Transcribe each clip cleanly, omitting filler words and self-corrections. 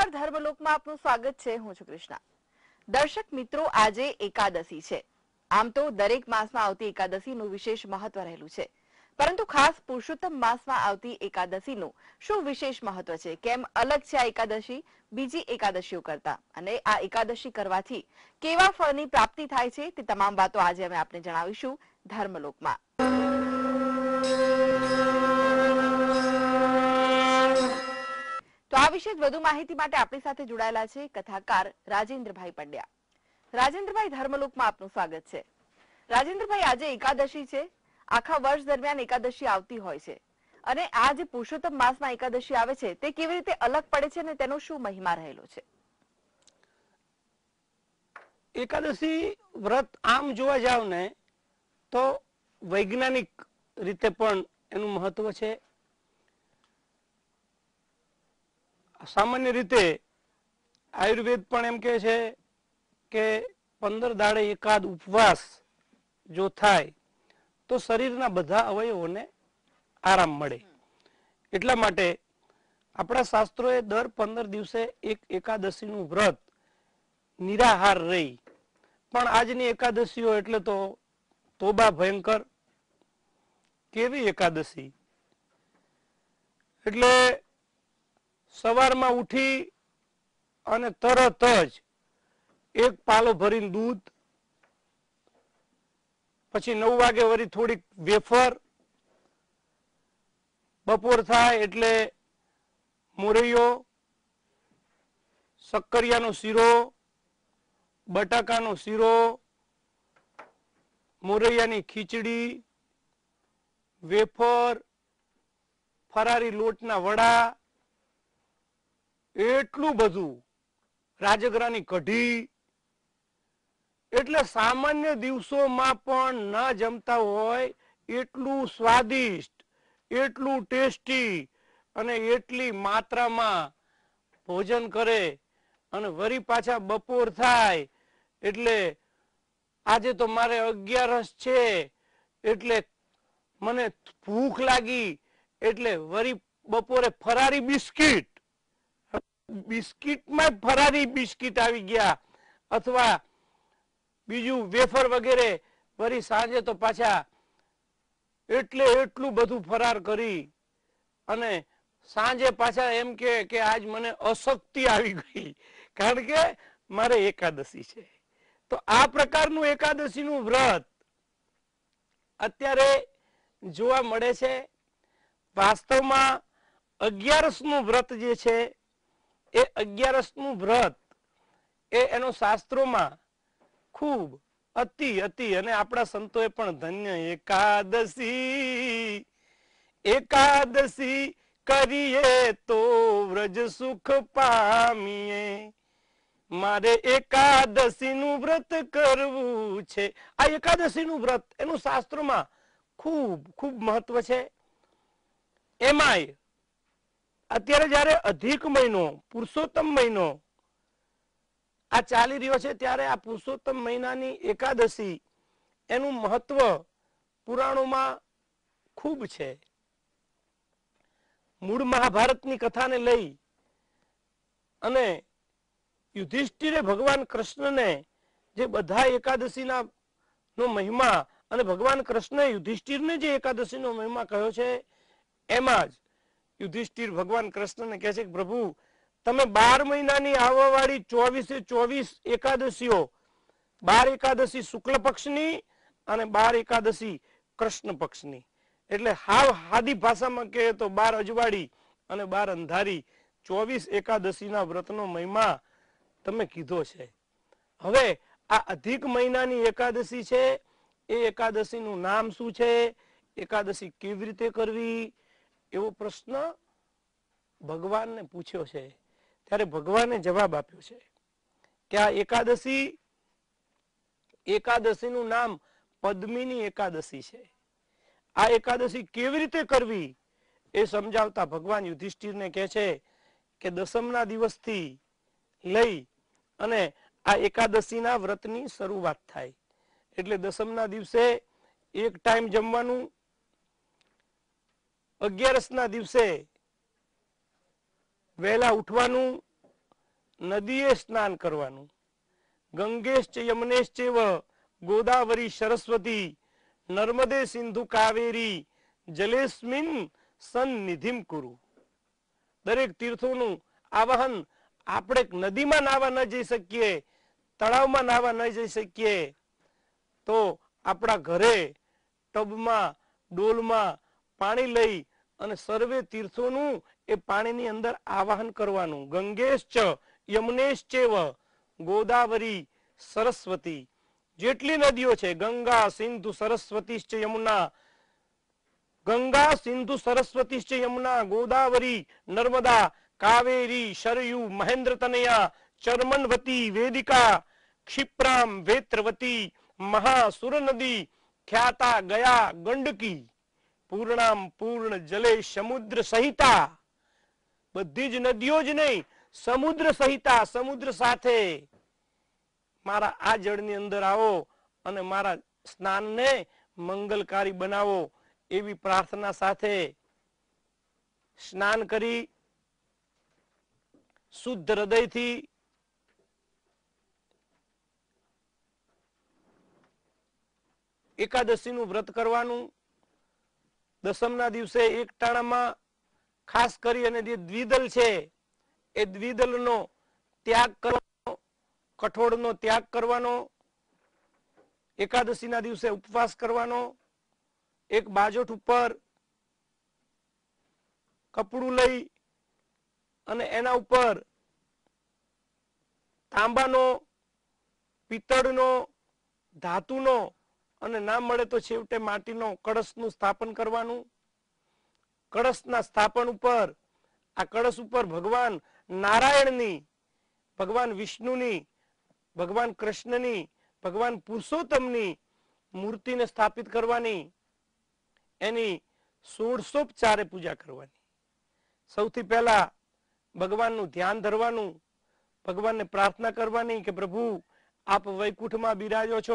નમસ્કાર, ધર્મલોકમાં આપનું સ્વાગત છે। હું છું કૃષ્ણા। દર્શક મિત્રો, આજે એકાદશી છે। આમ તો દરેક માસમાં આવતી એકાદશીનું વિશેષ મહત્વ રહેલું છે, પરંતુ ખાસ પુરુષોત્તમ માસમાં આવતી એકાદશીનું શું વિશેષ મહત્વ છે, કેમ અલગ છે આ એકાદશી બીજી એકાદશીઓ કરતા, અને આ એકાદશી કરવાથી કેવા ફળની પ્રાપ્તિ થાય છે, તે તમામ વાતો આજે અમે આપને જણાવીશું ધર્મલોકમાં। તો આ વિશે વધુ માહિતી માટે આપણી સાથે જોડાયેલા છે કથાકાર રાજેન્દ્રભાઈ પંડ્યા। રાજેન્દ્રભાઈ, ધર્મલોકમાં આપનું સ્વાગત છે। રાજેન્દ્રભાઈ, આજે એકાદશી છે। આખા વર્ષ દરમિયાન એકાદશી આવતી હોય છે, અને આ જે પુરુષોત્તમ માસમાં એકાદશી આવે છે તે કેવી રીતે અલગ પડે છે અને તેનો શું મહિમા રહેલો છે? એકાદશી વ્રત આમ જોવા જાવ ને તો વૈજ્ઞાનિક રીતે પણ એનું મહત્વ છે। સામાન્ય રીતે આયુર્વેદ પણ એમ કહે છે કે 15 દાડે એકાદ ઉપવાસ જો થાય તો શરીરના બધા અવયવોને આરામ મળે। એટલા માટે આપણા શાસ્ત્રોએ દર 15 દિવસે એક એકાદશીનું વ્રત નિરાહાર રહી, પણ આજની એકાદશીઓ એટલે તો તોબા ભયંકર। કેવી એકાદશી એટલે સવારમાં ઉઠી અને તરત જ એક પાલો ભરીને દૂધ, પછી 9 વાગે વળી થોડીક વેફર, બપોર થાય એટલે મોરૈયો, શક્કરિયાનો શીરો, બટાકાનો શીરો, મોરૈયાની ખીચડી, વેફર, ફરારી લોટના વડા, એટલું બધું, રાજગરાની કઢી, એટલે સામાન્ય દિવસોમાં પણ ન જમતા હોય એટલું સ્વાદિષ્ટ, એટલું ટેસ્ટી અને એટલી માત્રામાં ભોજન કરે। અને વળી પાછા બપોર થાય એટલે આજે તો મારે 11 છે એટલે મને ભૂખ લાગી એટલે વળી બપોરે ફરારી બિસ્કિટ, બિસ્કિટમાં ફરારી બિસ્કિટ આવી ગયા, અથવા બીજું વેફર વગેરે, વળી સાંજે તો પાછા એટલું બધું ફરાર કરી અને સાંજે પાછા એમ કે આજ મને અશક્તિ આવી ગઈ, કારણ કે મારે એકાદશી છે। તો આ પ્રકારનું એકાદશીનું વ્રત અત્યારે જોવા મળે છે। વાસ્તવમાં 11નું વ્રત જે છે એ 11નું વ્રત એ એનો શાસ્ત્રોમાં ખૂબ અતિ અને આપણા સંતોએ પણ ધન્ય એકાદશી એકાદશી કરીએ તો વ્રજ સુખ પામીએ, મારે એકાદશીનું વ્રત કરવું છે। આ એકાદશીનું વ્રત એનું શાસ્ત્રોમાં ખૂબ મહત્વ છે। એમાંય અત્યારે જ્યારે અધિક મહિનો, પુરુષોત્તમ મહિનો આ ચાલી રહ્યો છે, ત્યારે આ પુરુષોત્તમ મહિનાની એકાદશી એનું મહત્વ પુરાણોમાં ખૂબ છે। મૂળ મહાભારતની કથાને લઈ અને યુધિષ્ઠિરે ભગવાન કૃષ્ણને જે બધા એકાદશીના નો મહિમા અને ભગવાન કૃષ્ણએ યુધિષ્ઠિરને જે એકાદશીનો મહિમા કહ્યો છે, એમાં જ યુધિષ્ઠિર ભગવાન કૃષ્ણને કહે છે કે પ્રભુ, તમે 12 મહિનાની આવવાવાળી 24 એકાદશીઓ, 12 એકાદશી શુક્લ પક્ષની અને 12 એકાદશી કૃષ્ણ પક્ષની, એટલે હાવ હાદી ભાષામાં કહે તો 12 અજવાળી અને 12 અંધારી 24 એકાદશીના વ્રતનો મહિમા તમે કીધો છે। હવે આ અધિક મહિનાની એકાદશી છે, એ એકાદશીનું નામ શું છે, એકાદશી કેવી રીતે કરવી, એવો પ્રશ્ન ભગવાનને પૂછ્યો છે। ત્યારે ભગવાને જવાબ આપ્યો છે કે આ એકાદશીનું નામ પદ્મિની એકાદશી છે। આ એકાદશી કેવી રીતે કરવી એ સમજાવતા ભગવાન યુધિષ્ઠિરને કહે છે કે દસમના દિવસથી લઈ અને આ એકાદશીના વ્રતની શરૂઆત થાય। એટલે દસમના દિવસે એક ટાઈમ જમવાનું, 11ના દિવસે વહેલા ઉઠવાનું નદીએ સ્નાન કરવાનું. ગંગેશ્ચ યમનેશ્ચેવ ગોદાવરી સરસ્વતી નર્મદે સિંધુ કાવેરી જલેસ્મિન સન્નિધિમ કુરુ. દરેક તીર્થોનું આવાહન આપણે નદીમાં નાહવા ન જઈ શકીએ, તળાવમાં નાહવા ન જઈ શકીએ, તો આપણા ઘરે ટબમાં ડોલમાં પાણી લઈ અને સર્વે તીર્થોનું એ પાણીની અંદર આવાહન કરવાનું. ગંગેશ્ચ યમુનેશ્ચેવ ગોદાવરી સરસ્વતી, જેટલી નદીઓ છે ગંગા સિંધુ સરસ્વતીશ્ચ યમુના, ગંગા સિંધુ સરસ્વતીશ્ચ યમુના ગોદાવરી નર્મદા કાવેરી શરયુ મહેન્દ્રતનયા ચર્મણવતી વેદિકા ક્ષિપ્રામ વેત્રવતી મહાસુર નદી ખ્યાતા ગયા ગંડકી પૂર્ણામ પૂર્ણ જલે સમુદ્ર સહિતા. બધી જ નદીઓ જ નહીં, સમુદ્ર સહિતા, સમુદ્ર સાથે મારા આ જળની અંદર આવો અને મારા સ્નાનને મંગલકારી બનાવો એવી પ્રાર્થના સાથે સ્નાન કરી શુદ્ધ હૃદયથી એકાદશીનું વ્રત કરવાનું. દસમના દિવસે એક ટાણામાં ખાસ કરી અને જે દ્વિદલ છે એ દ્વિદલનો ત્યાગ કરવાનો, કઠોળનો ત્યાગ કરવાનો. એકાદશીના દિવસે ઉપવાસ કરવાનો. એક બાજોટ ઉપર કપડું લઈ અને એના ઉપર તાંબાનો, પિત્તળનો, ધાતુનો અને ના મળે તો છેવટે માટીનો કળશનું સ્થાપન કરવાનું. કળશના સ્થાપન ઉપર, આ કળશ ઉપર ભગવાન નારાયણની, ભગવાન વિષ્ણુની, ભગવાન કૃષ્ણની, ભગવાન પુરુષોત્તમની મૂર્તિને સ્થાપિત કરવાની. એની 16 પૂજા કરવાની. સૌથી પહેલા ભગવાનનું ધ્યાન ધરવાનું, ભગવાનને પ્રાર્થના કરવાની કે પ્રભુ આપ વૈકુંઠમાં બિરાજો છો,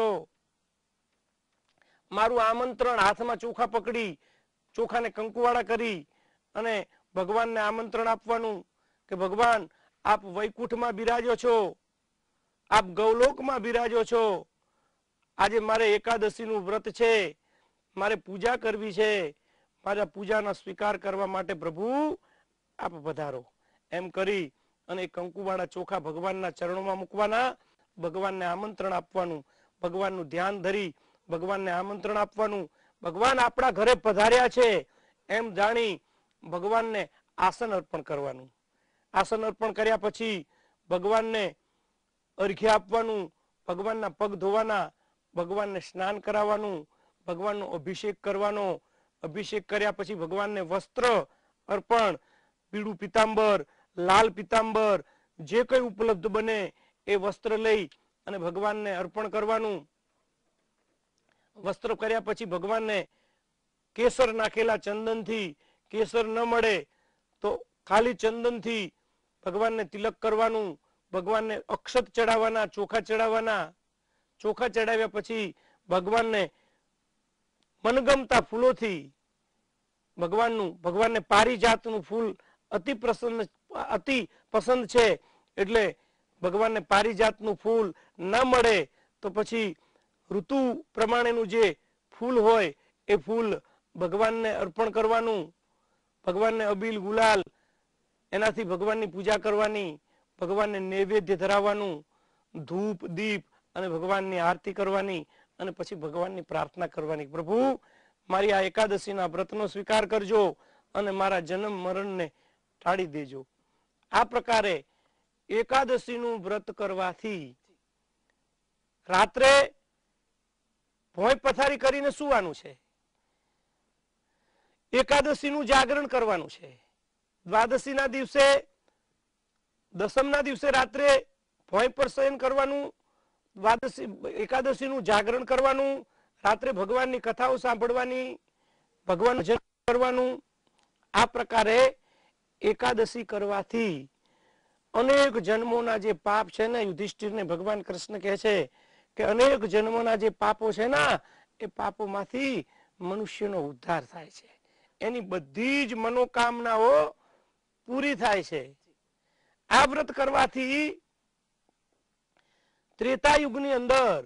મારું આમંત્રણ, હાથમાં ચોખા પકડી ચોખાને કંકુવાળા કરી અને ભગવાનને આમંત્રણ આપવાનું કે ભગવાન આપ વૈકુંઠમાં બિરાજો છો, આપ ગૌલોકમાં બિરાજો છો, આજે મારે એકાદશીનું વ્રત છે, મારે પૂજા કરવી છે, મારા પૂજાનો સ્વીકાર કરવા માટે પ્રભુ આપ પધારો. એમ કરી અને કંકુવાળા ચોખા ભગવાનના ચરણોમાં મૂકવાના, ભગવાનને આમંત્રણ આપવાનું, ભગવાનનું ધ્યાન ધરી ભગવાનને આમંત્રણ આપવાનું. ભગવાન આપણા ઘરે પધાર્યા છે એમ જાણી ભગવાનને આસન અર્પણ કરવાનું. આસન અર્પણ કર્યા પછી ભગવાનને અર્ઘ્ય આપવાનું, ભગવાનના પગ ધોવાના, ભગવાનને સ્નાન કરાવવાનું, ભગવાનનો અભિષેક કરવાનો. અભિષેક કર્યા પછી ભગવાનને વસ્ત્ર અર્પણ, પીળું પિતાંબર, લાલ પિતાંબર, જે કઈ ઉપલબ્ધ બને એ વસ્ત્ર લઈ અને ભગવાનને અર્પણ કરવાનું. વસ્ત્ર કર્યા પછી ભગવાનને કેસર નાખેલા ચંદનથી, કેસર ન મળે તો ખાલી ચંદનથી ભગવાનને તિલક કરવાનું. ભગવાનને અક્ષત ચડાવવાના, ચોખા ચડાવવાના. ચોખા ચડાવ્યા પછી ભગવાનને મનગમતા ફૂલોથી ભગવાનને પારિજાતનું ફૂલ અતિ પસંદ છે, એટલે ભગવાનને પારિજાતનું ફૂલ ન મળે તો પછી ઋતુ પ્રમાણેનું જે ફૂલ હોય એ ફૂલ ભગવાનને અર્પણ કરવાનું. ભગવાનને અબીલ ગુલાલ એનાથી ભગવાનની પૂજા કરવાની, ભગવાનને નૈવેદ્ય ધરાવવાનું, ધૂપ દીપ અને ભગવાનની આરતી કરવાની અને પછી ભગવાનની પ્રાર્થના કરવાની. પ્રભુ મારી આ એકાદશીના વ્રતનો સ્વીકાર કરજો અને મારા જન્મ મરણને ટાળી દેજો. આ પ્રકારે એકાદશીનું વ્રત કરવાથી રાત્રે ભોંય પથારી કરીને સુવાનું છે, એકાદશીનું જાગરણ કરવાનું છે. દ્વાદશીના દિવસે, દસમના દિવસે રાત્રે ભોંય પર શયન કરવાનું, એકાદશીનું જાગરણ કરવાનું, રાત્રે ભગવાનની કથાઓ સાંભળવાની, ભગવાનનું ભજન કરવાનું. આ પ્રકારે એકાદશી કરવાથી અનેક જન્મોના જે પાપ છે ને, યુધિષ્ઠિરને ભગવાન કૃષ્ણ કહે છે કે અનેક જન્મોના જે પાપો છે ને એ પાપોમાંથી મનુષ્યનો ઉદ્ધાર થાય છે, એની બધી જ મનોકામનાઓ પૂરી થાય છે. આ વ્રત કરવાથી ત્રેતા યુગની અંદર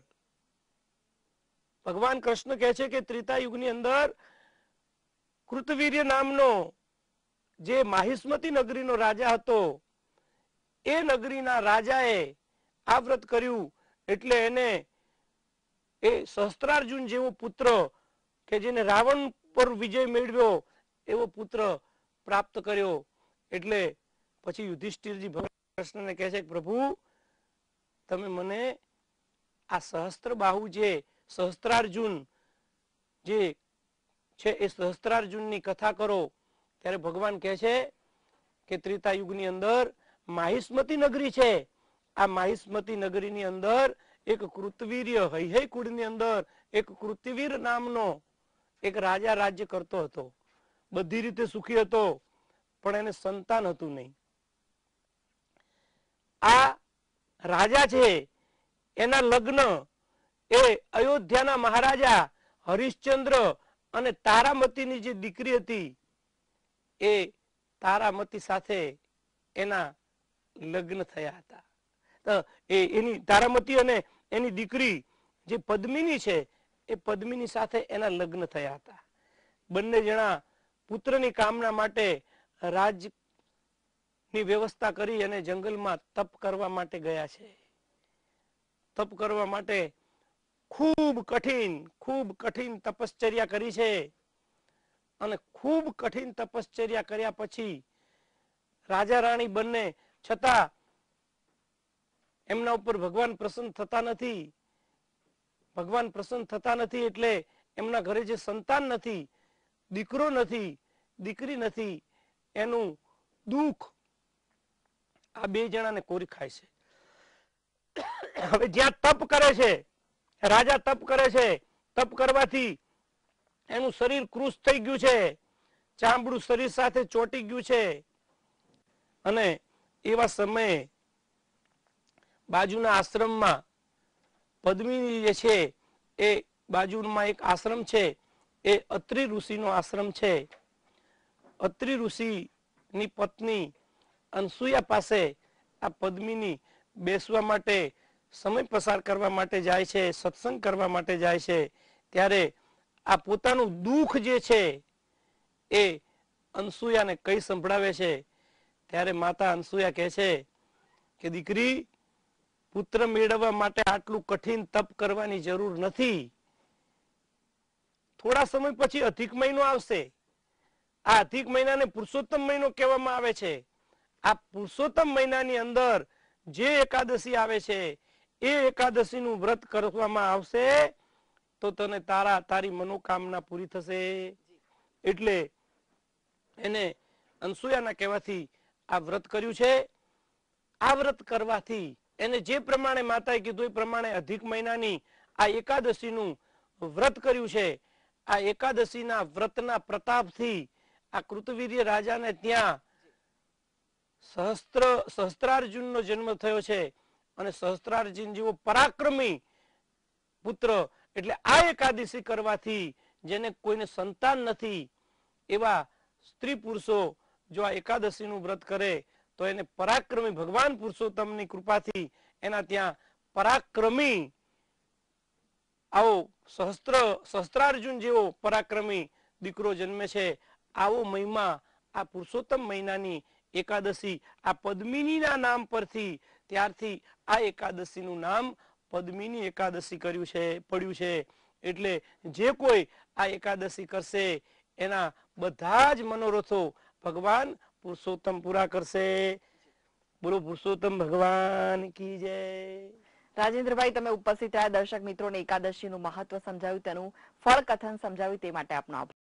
ભગવાન કૃષ્ણ કહે છે કે ત્રેતા યુગની અંદર કૃતવીર્ય નામનો જે માહિષ્મતી નગરીનો રાજા હતો, એ નગરીના રાજાએ આ વ્રત કર્યું એટલે એને એ સહસ્ત્રાર્જુન જેવો પુત્ર કે જેને રાવણ પર વિજય મેળવ્યો એવો પુત્ર પ્રાપ્ત કર્યો. એટલે પછી યુધિષ્ઠિરજી ભગવાન કૃષ્ણને કહે છે કે પ્રભુ તમે મને આ સહસ્ત્રબાહુ જે સહસ્ત્રાર્જુન જે છે એ સહસ્ત્રાર્જુનની કથા કરો. ત્યારે ભગવાન કહે છે કે ત્રેતા યુગની અંદર માહિષ્મતી નગરી છે. આ માહિષ્મતી નગરીની અંદર એક કૃતવીર્ય હૈહય કુળની અંદર એક કૃતવીર નામનો એક રાજા રાજ્ય કરતો હતો. બધી રીતે સુખી હતો, પણ એને સંતાન હતું નહીં. આ રાજા છે એના લગ્ન એ અયોધ્યાના મહારાજા હરિશ્ચંદ્ર અને તારામતીની જે દીકરી હતી એ તારામતી સાથે એના લગ્ન થયા હતા. એની તારામતી અને એની દીકરી જે પદ્મિની છે એ પદ્મિની સાથે એના લગ્ન થયા હતા. બંને જણા પુત્રની કામના માટે રાજની વ્યવસ્થા કરી અને જંગલમાં તપ કરવા માટે ગયા છે. તપ કરવા માટે ખૂબ કઠિન તપશ્ચર્યા કરી છે. અને ખૂબ કઠિન તપશ્ચર્યા કર્યા પછી રાજા રાણી બંને છતાં એમના ઉપર ભગવાન પ્રસન્ન થતા નથી. ભગવાન પ્રસન્ન થતા નથી એટલે એમના ઘરે જે સંતાન નથી, દીકરો નથી, દીકરી નથી, એનું દુઃખ આ બે જણાને કોરી ખાય છે. હવે જ્યાં તપ કરે છે, રાજા તપ કરે છે, તપ કરવાથી એનું શરીર કૃશ થઈ ગયું છે, ચામડું શરીર સાથે ચોંટી ગયું છે. અને એવા સમયે બાજુના આશ્રમમાં પદ્મિની જે છે એ બાજુમાં એક આશ્રમ છે, એ અત્રિ ઋષિનો આશ્રમ છે. અત્રિ ઋષિની પત્ની અનસુયા પાસે આ પદ્મિની બેસવા માટે, સમય પસાર કરવા માટે જાય છે, સત્સંગ કરવા માટે જાય છે. ત્યારે આ પોતાનું દુઃખ જે છે એ અનસુયાને કઈ સંભળાવે છે. ત્યારે માતા અનસુયા કહે છે કે દીકરી, પુત્ર મેળવવા માટે આટલું કઠિન તપ કરવાની જરૂર નથી. થોડા સમય પછી અધિક મહિનો આવશે. આ અધિક મહિનાને પુરુષોત્તમ મહિનો કહેવામાં આવે છે. આ પુરુષોત્તમ મહિનાની અંદર જે એકાદશી આવે છે એ એકાદશીનું વ્રત કરવામાં આવશે તો તને તારી મનોકામના પૂરી થશે. એટલે એને અનસુયાના કહેવાથી આ વ્રત કર્યું છે. આ વ્રત કરવાથી એને જે પ્રમાણે માતાએ કીધું એ પ્રમાણે અધિક મહિનાની આ એકાદશીનું વ્રત કર્યું છે. આ એકાદશીના વ્રતના પ્રતાપથી આ કૃતવીર્ય રાજાને ત્યાં સહસ્ત્રાર્જુનનો જન્મ થયો છે. અને સહસ્ત્રાર્જુન જેવો પરાક્રમી પુત્ર, એટલે આ એકાદશી કરવાથી જેને કોઈને સંતાન નથી એવા સ્ત્રી પુરુષો જો આ એકાદશીનું વ્રત કરે તો એને પરાક્રમી ભગવાન પુરુષોત્તમની કૃપાથી એના ત્યાં પરાક્રમી આવો સહસ્ત્રાર્જુન જેવો પરાક્રમી દીકરો જન્મે છે. આવો મહિમા આ પુરુષોત્તમ મહિનાની એકાદશી આ પદ્મિનીના નામ પરથી, ત્યારથી આ એકાદશીનું નામ પદ્મિની એકાદશી પડ્યું છે. એટલે જે કોઈ આ એકાદશી કરશે એના બધા જ મનોરથો ભગવાન પુરુષોત્તમ પૂરા કરશે. બોલો પુરુષોત્તમ ભગવાન કી જય. રાજેન્દ્રભાઈ, તમે ઉપસ્થિત રહ્યા દર્શક મિત્રોને એકાદશીનું મહત્વ સમજાવ્યું, તેનું ફળ કથન સમજાવ્યું તે માટે આપનો આભાર.